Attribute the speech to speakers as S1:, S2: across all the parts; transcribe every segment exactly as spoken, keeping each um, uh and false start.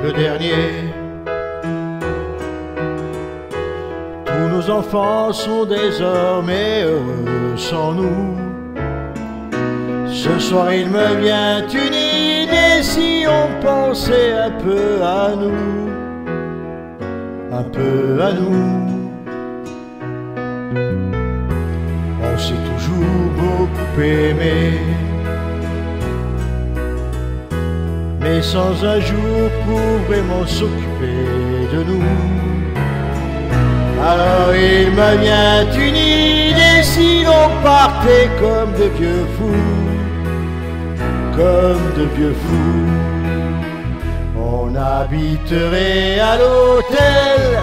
S1: le dernier. Tous nos enfants sont désormais heureux sans nous. Ce soir il me vient une idée, si on pensait un peu à nous, un peu à nous. On s'est toujours beaucoup aimé, mais sans un jour pour vraiment s'occuper de nous. Alors il me vient une idée, si l'on partait comme de vieux fous, comme de vieux fous. On habiterait à l'hôtel,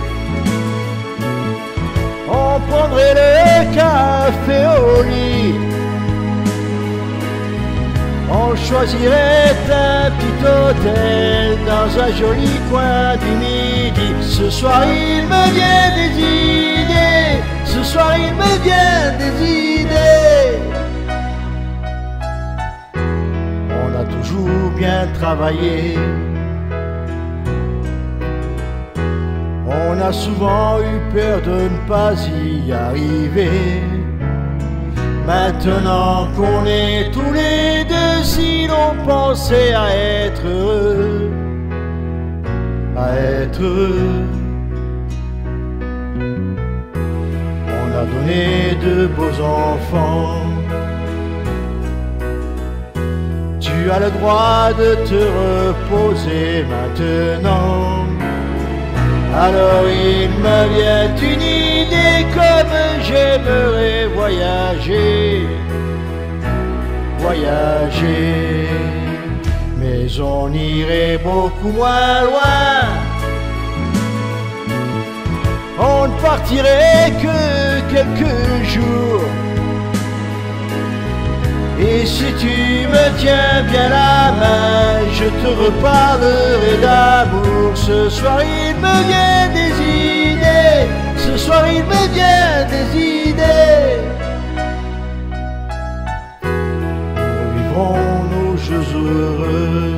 S1: on prendrait le café au lit, on choisirait un petit hôtel dans un joli coin du midi. Ce soir il me vient des idées, ce soir il me vient des idées. On a toujours bien travaillé, on a souvent eu peur de ne pas y arriver. Maintenant qu'on est tous les deux, si l'on pensait à être heureux, à être heureux. On a donné de beaux enfants, tu as le droit de te reposer maintenant. Alors il me vient une idée, comme j'aimerais voyager, voyager. Mais on irait beaucoup moins loin, on ne partirait que quelques jours. Et si tu me tiens bien la main, je te reparlerai d'amour. Ce soir il me vient des idées, ce soir il me vient des idées. Nous vivrons nos jeux heureux,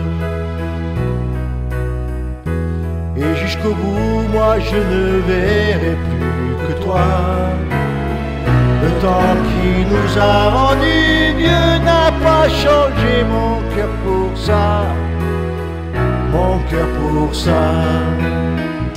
S1: et jusqu'au bout moi je ne verrai plus que toi. Le temps qui nous a rendus vieux n'a pas changé mon cœur pour ça, mon cœur pour ça.